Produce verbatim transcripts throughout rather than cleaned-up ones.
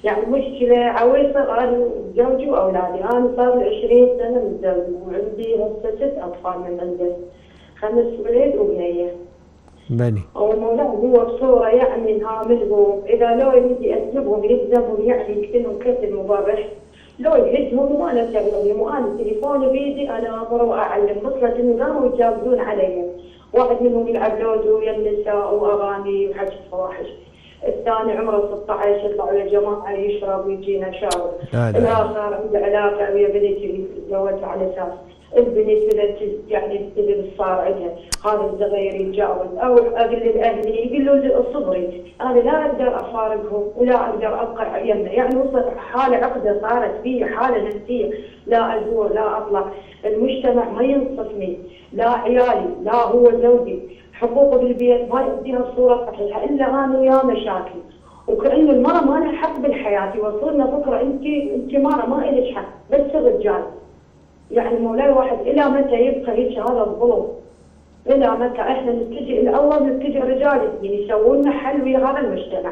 يعني مشكله عويصه انا وزوجي واولادي. انا صار لي عشرين سنه متزوجه وعندي هسه ست اطفال من عنده، خمس ولد وبنيه. بني ومولاه هو بصوره يعني هاملهم، اذا لو يريد يسلبهم يلزمهم يعني يقتلهم قتل مبرح، لو يهدهم وانا اسويهم وانا تليفوني بيدي انا امر واعلم. وصلت انه قاموا يتجاوزون علي، واحد منهم يلعب لودو ويا النساء واغاني وحكي فواحش، الثاني عمره ستة عشر يطلع ويا جماعه يشرب ويجينا شاور، الاخر عنده علاقه ويا بنتي اللي تزوجها على اساس البنت يعني تدري بالصار عندها هذا الصغير يتجاوز، او اقول لاهلي يقولوا لي اصبري انا لا اقدر افارقهم ولا اقدر ابقى يمنا، يعني وصلت حاله عقده صارت في حاله نفسيه، لا ازور لا اطلع، المجتمع ما ينصفني، لا عيالي لا هو زوجي، حقوقه بالبيت ما يؤديها بصوره صحيحه الا انا وياه مشاكل، وكأن المرأة ما لها حق بالحياه، يوصلنا فكره انت انت مرأة ما الك حق بس الرجال. يعني مولاي واحد الى متى يبقى هيك هذا الظلم؟ الى متى احنا نتجه الاول نتجه رجال الدين يسوون لنا حل ويا هذا المجتمع.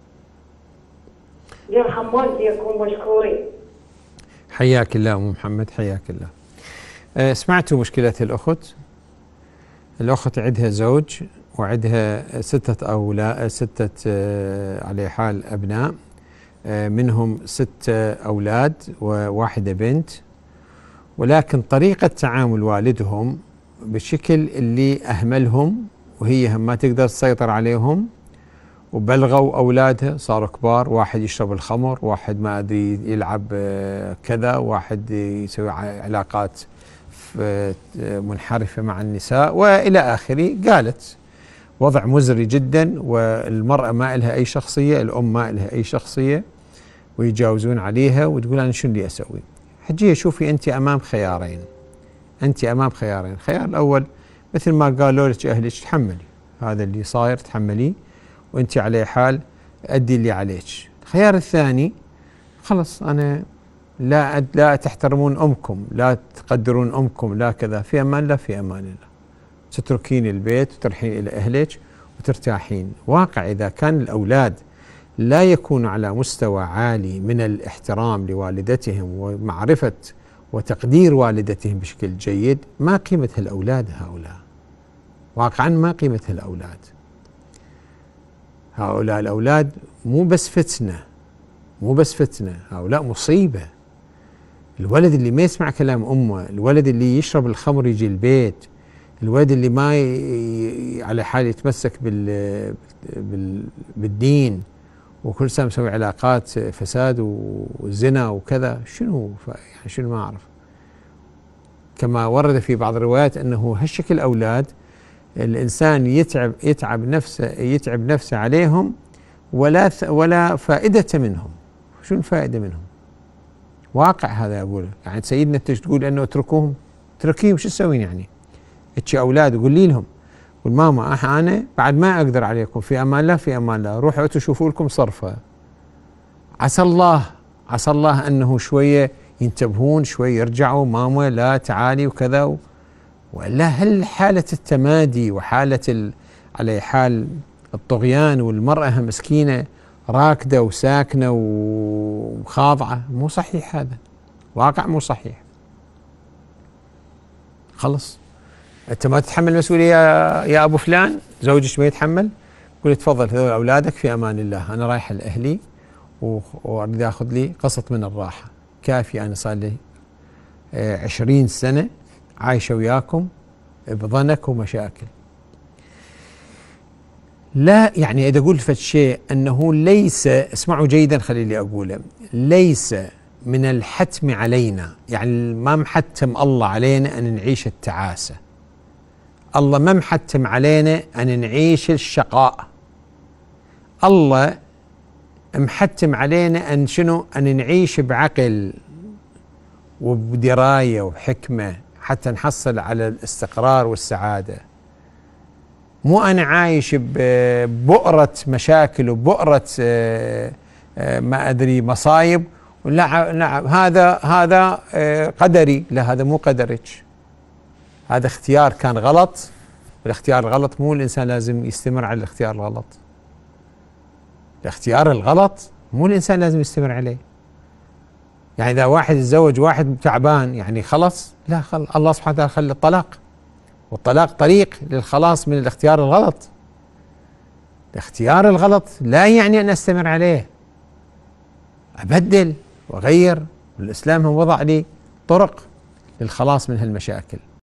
يرحم والديكم مشكورين. حياك الله ام محمد، حياك الله. أه سمعتوا مشكلة الاخت؟ الاخت عندها زوج وعندها ستة اولاد، ستة أه على حال ابناء، أه منهم ستة اولاد وواحدة بنت، ولكن طريقة تعامل والدهم بالشكل اللي أهملهم وهي ما تقدر تسيطر عليهم، وبلغوا أولادها صاروا كبار، واحد يشرب الخمر، واحد ما أدري يلعب كذا، واحد يسوي علاقات منحرفة مع النساء وإلى آخره. قالت وضع مزري جدا، والمرأة ما لها أي شخصية، الأم ما لها أي شخصية، ويجاوزون عليها وتقول أنا شو اللي أسوي؟ حجية شوفي أنت أمام خيارين، أنت أمام خيارين، الخيار الأول مثل ما قالوا لك أهلك تحملي هذا اللي صاير، تحمليه وأنت على حال أدي اللي عليك. الخيار الثاني خلص أنا لا أد لا تحترمون أمكم، لا تقدرون أمكم، لا كذا، في أمان الله في أمان الله، تتركين البيت وترحين إلى أهلك وترتاحين. واقع إذا كان الأولاد لا يكون على مستوى عالي من الاحترام لوالدتهم ومعرفة وتقدير والدتهم بشكل جيد، ما قيمة هالأولاد هؤلاء، واقعا ما قيمة هالأولاد. هؤلاء الأولاد مو بس فتنة، مو بس فتنة، هؤلاء مصيبة. الولد اللي ما يسمع كلام أمه، الولد اللي يشرب الخمر يجي البيت، الولد اللي ما ي... على حال يتمسك بال... بال... بالدين وكل سنة مسوي علاقات فساد وزنا وكذا، شنو يعني شنو ما أعرف. كما ورد في بعض الروايات أنه هالشكل أولاد الإنسان يتعب يتعب نفسه يتعب نفسه عليهم ولا ولا فائدة منهم. شنو الفائدة منهم؟ واقع هذا أقوله. يعني سيدنا تقول أنه اتركوهم، اتركيهم شو تسوين يعني؟ اتشي أولاد وقولي لهم، قول ماما أنا بعد ما أقدر عليكم، في أمان الله في أمان الله، روحوا تشوفوا لكم صرفة. عسى الله عسى الله أنه شوية ينتبهون، شوية يرجعوا، ماما لا تعالي وكذا، ولا هل حالة التمادي وحالة ال... على حال الطغيان والمرأة مسكينة راكدة وساكنة وخاضعة، مو صحيح، هذا واقع مو صحيح. خلص انت ما تتحمل المسؤوليه يا, يا ابو فلان، زوجك ما يتحمل، قول تفضل هذول اولادك في امان الله، انا رايح لاهلي واريد اخذ لي قسط من الراحه، كافي انا صار لي عشرين سنه عايشه وياكم بضنك ومشاكل. لا يعني اذا اقول فد شيء انه ليس، اسمعوا جيدا خليني اقوله، ليس من الحتم علينا، يعني ما محتم الله علينا ان نعيش التعاسه، الله ما محتم علينا ان نعيش الشقاء، الله محتم علينا ان شنو؟ ان نعيش بعقل وبدرايه وبحكمه حتى نحصل على الاستقرار والسعاده. مو انا عايش ببؤره مشاكل وبؤره ما ادري مصايب، لا نعم هذا هذا قدري، لا هذا مو قدرك، هذا اختيار كان غلط، والاختيار الغلط مو الانسان لازم يستمر على الاختيار الغلط. الاختيار الغلط مو الإنسان لازم يستمر عليه. يعني إذا واحد يتزوج واحد تعبان يعني خلص، لا، خل الله سبحانه وتعالى خلى الطلاق، والطلاق طريق للخلاص من الاختيار الغلط. الاختيار الغلط لا يعني أن أستمر عليه، أبدل وأغير، والإسلام هو وضع لي طرق للخلاص من هالمشاكل.